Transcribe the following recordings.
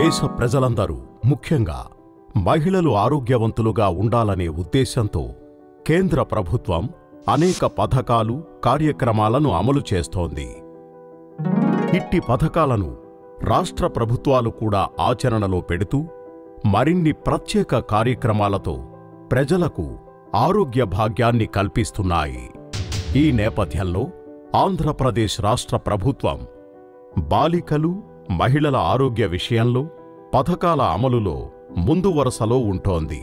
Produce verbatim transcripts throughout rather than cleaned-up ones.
దేశ ప్రజలందరూ ముఖ్యంగా మహిళలు ఆరోగ్యవంతులుగా ఉండాలనే ఉద్దేశంతో కేంద్ర ప్రభుత్వం అనేక పథకాలు కార్యక్రమాలను అమలు చేస్తోంది. ఇట్టి పథకాలను రాష్ట్ర ప్రభుత్వాలు కూడా ఆచరణలో పెడుతూ మరిన్ని ప్రత్యేక కార్యక్రమాలతో ప్రజలకు ఆరోగ్య భాగ్యాన్ని కల్పిస్తున్నాయి. ఈ నేపథ్యంలో ఆంధ్రప్రదేశ్ రాష్ట్ర ప్రభుత్వం బాలికలు మహిళల ఆరోగ్య విషయంలో పథకాల అమలులో ముందు వరుసలో ఉంటోంది.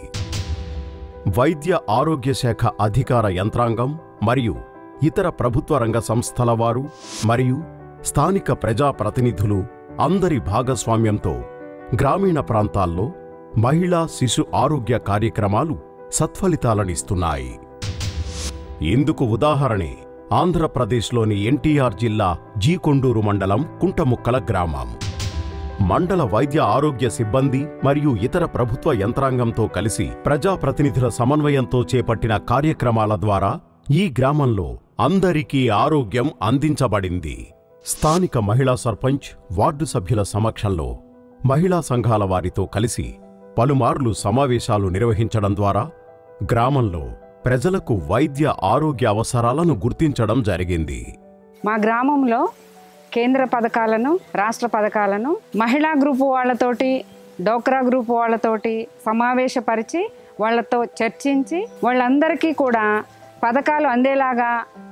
వైద్య ఆరోగ్య శాఖ అధికార యంత్రాంగం మరియు ఇతర ప్రభుత్వ రంగ సంస్థల వారు మరియు స్థానిక ప్రజాప్రతినిధులు అందరి భాగస్వామ్యంతో గ్రామీణ ప్రాంతాల్లో మహిళా శిశు ఆరోగ్య కార్యక్రమాలు సత్ఫలితాలనిస్తున్నాయి. ఇందుకు ఉదాహరణే ఆంధ్రప్రదేశ్లోని ఎన్టీఆర్ జిల్లా జీకొండూరు మండలం కుంటముక్కల గ్రామం. మండల వైద్య ఆరోగ్య సిబ్బంది మరియు ఇతర ప్రభుత్వ యంత్రాంగంతో కలిసి ప్రజాప్రతినిధుల సమన్వయంతో చేపట్టిన కార్యక్రమాల ద్వారా ఈ గ్రామంలో అందరికీ ఆరోగ్యం అందించబడింది. స్థానిక మహిళా సర్పంచ్, వార్డు సభ్యుల సమక్షంలో మహిళా సంఘాల వారితో కలిసి పలుమార్లు సమావేశాలు నిర్వహించడం ద్వారా గ్రామంలో ప్రజలకు వైద్య ఆరోగ్య అవసరాలను గుర్తించడం జరిగింది. మా గ్రామంలో కేంద్ర పథకాలను, రాష్ట్ర పథకాలను మహిళా గ్రూపు వాళ్ళతోటి, డోక్రా గ్రూపు వాళ్ళతోటి సమావేశపరిచి వాళ్ళతో చర్చించి వాళ్ళందరికీ కూడా పథకాలు అందేలాగా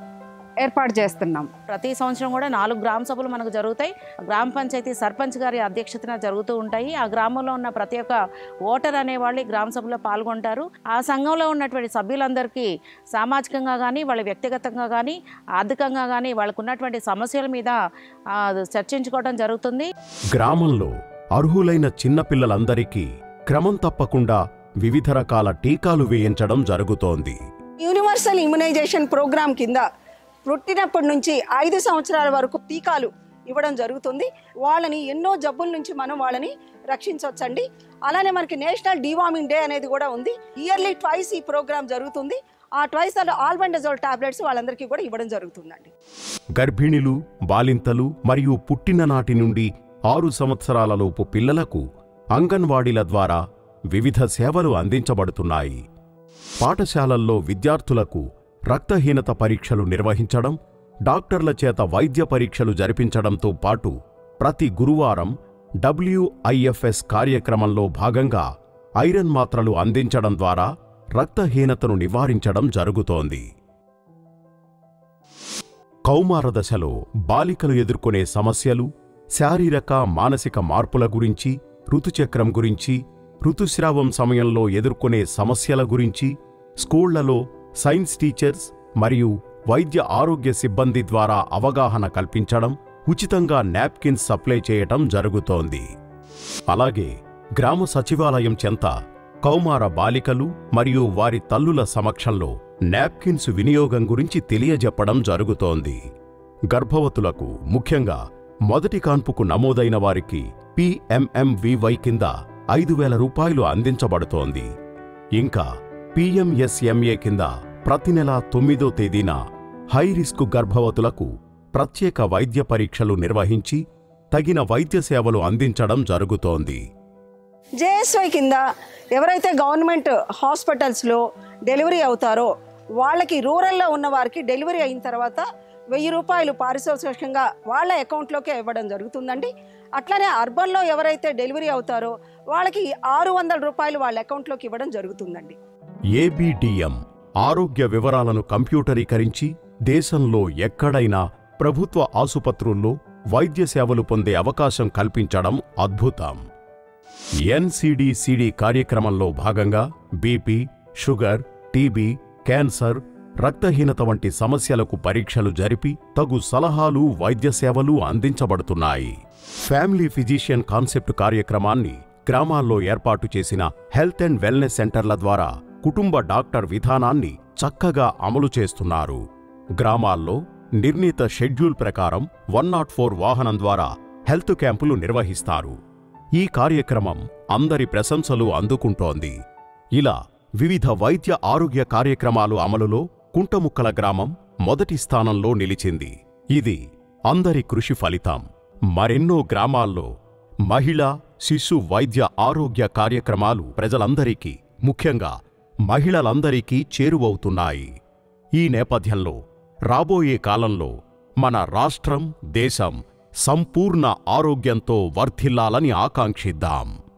ఏర్పాటు చేస్తున్నాం. ప్రతి సంవత్సరం కూడా నాలుగు గ్రామ సభలు మనకు జరుగుతాయి. గ్రామ పంచాయతీ సర్పంచ్ గారి అధ్యక్షతన జరుగుతూ ఉంటాయి. ఆ గ్రామంలో ఉన్న ప్రతి ఒక్క ఓటర్ అనేవాళ్ళు గ్రామ సభలో పాల్గొంటారు. ఆ సంఘంలో ఉన్నటువంటి సభ్యులందరికీ సామాజికంగా కానీ, వాళ్ళ వ్యక్తిగతంగా కానీ, ఆర్థికంగా కానీ వాళ్ళకు ఉన్నటువంటి సమస్యల మీద చర్చించుకోవడం జరుగుతుంది. గ్రామంలో అర్హులైన చిన్నపిల్లలందరికీ క్రమం తప్పకుండా వివిధ రకాల టీకాలు వేయించడం జరుగుతోంది. యూనివర్సల్ ఇమ్యునైజేషన్ ప్రోగ్రాం కింద పుట్టినప్పటి నుంచి ఐదు సంవత్సరాల వరకు టీకాలు ఇవ్వడం జరుగుతుంది. వాళ్ళని ఎన్నో జబ్బుల నుంచి మనం వాళ్ళని రక్షించవచ్చండి. అలానే మనకి నేషనల్ డివార్మింగ్ డే అనేది కూడా ఉంది. ఇయర్లీ ట్వైస్ ఈ ప్రోగ్రాం జరుగుతుంది. ఆ ట్వైస్ అలా ఆల్బెండజోల్ టాబ్లెట్స్ వాళ్ళందరికీ కూడా ఇవ్వడం జరుగుతుందండి. గర్భిణులు, బాలింతలు మరియు పుట్టిన నాటి నుండి ఆరు సంవత్సరాలలోపు పిల్లలకు అంగన్వాడీల ద్వారా వివిధ సేవలు అందించబడుతున్నాయి. పాఠశాలల్లో విద్యార్థులకు రక్తహీనత పరీక్షలు నిర్వహించడం, డాక్టర్ల చేత వైద్య పరీక్షలు జరిపించడంతో పాటు ప్రతి గురువారం డబ్ల్యూఐఎఫ్ఎస్ కార్యక్రమంలో భాగంగా ఐరన్ మాత్రలు అందించడం ద్వారా రక్తహీనతను నివారించడం జరుగుతోంది. కౌమార దశలో బాలికలు ఎదుర్కొనే సమస్యలు, శారీరక మానసిక మార్పుల గురించి, ఋతుచక్రం గురించి, ఋతుస్రావం సమయంలో ఎదుర్కొనే సమస్యల గురించి స్కూళ్లలో సైన్స్ టీచర్స్ మరియు వైద్య ఆరోగ్య సిబ్బంది ద్వారా అవగాహన కల్పించడం, ఉచితంగా నాప్కిన్స్ సప్లై చేయటం జరుగుతోంది. అలాగే గ్రామ సచివాలయం చెంత కౌమార బాలికలు మరియు వారి తల్లుల సమక్షంలో నాప్కిన్స్ వినియోగం గురించి తెలియజెప్పడం జరుగుతోంది. గర్భవతులకు, ముఖ్యంగా మొదటి కాన్పుకు నమోదైన వారికి పిఎంఎంవివై కింద ఐదు వేల రూపాయలు అందించబడుతోంది. ఇంకా పిఎంఎస్ఎంఏ కింద ప్రతి నెల తొమ్మిదో తేదీన హై రిస్క్ గర్భవతులకు ప్రత్యేక వైద్య పరీక్షలు నిర్వహించి తగిన వైద్య సేవలు అందించడం జరుగుతోంది. జేఎస్వై కింద ఎవరైతే గవర్నమెంట్ హాస్పిటల్స్లో డెలివరీ అవుతారో వాళ్ళకి, రూరల్లో ఉన్న వారికి డెలివరీ అయిన తర్వాత వెయ్యి రూపాయలు పారితోషికంగా వాళ్ళ అకౌంట్లోకే ఇవ్వడం జరుగుతుందండి. అట్లనే అర్బన్లో ఎవరైతే డెలివరీ అవుతారో వాళ్ళకి ఆరు వందల రూపాయలు వాళ్ళ అకౌంట్లోకి ఇవ్వడం జరుగుతుందండి. ఏబిడిఎం ఆరోగ్య వివరాలను కంప్యూటరీకరించి దేశంలో ఎక్కడైనా ప్రభుత్వ ఆసుపత్రుల్లో వైద్య సేవలు పొందే అవకాశం కల్పించడం అద్భుతం. ఎన్సిడిసిడి కార్యక్రమంలో భాగంగా బీపీ, షుగర్, టీబీ, క్యాన్సర్, రక్తహీనత వంటి సమస్యలకు పరీక్షలు జరిపి తగు సలహాలు, వైద్య సేవలు అందించబడుతున్నాయి. ఫ్యామిలీ ఫిజిషియన్ కాన్సెప్ట్ కార్యక్రమాన్ని గ్రామాల్లో ఏర్పాటు చేసిన హెల్త్ అండ్ వెల్నెస్ సెంటర్ల ద్వారా కుటుంబ డాక్టర్ విధానాన్ని చక్కగా అమలు చేస్తున్నారు. గ్రామాల్లో నిర్ణీత షెడ్యూల్ ప్రకారం వన్ నాట్ ఫోర్ వాహనం ద్వారా హెల్త్ క్యాంపులు నిర్వహిస్తారు. ఈ కార్యక్రమం అందరి ప్రశంసలు అందుకుంటోంది. ఇలా వివిధ వైద్య ఆరోగ్య కార్యక్రమాలు అమలులో కుంటముక్కల గ్రామం మొదటి స్థానంలో నిలిచింది. ఇది అందరి కృషి ఫలితం. మరెన్నో గ్రామాల్లో మహిళా శిశు వైద్య ఆరోగ్య కార్యక్రమాలు ప్రజలందరికీ, ముఖ్యంగా మహిళలందరికీ చేరువవుతున్నాయి. ఈ నేపథ్యంలో రాబోయే కాలంలో మన రాష్ట్రం, దేశం సంపూర్ణ ఆరోగ్యంతో వర్ధిల్లాలని ఆకాంక్షిద్దాం.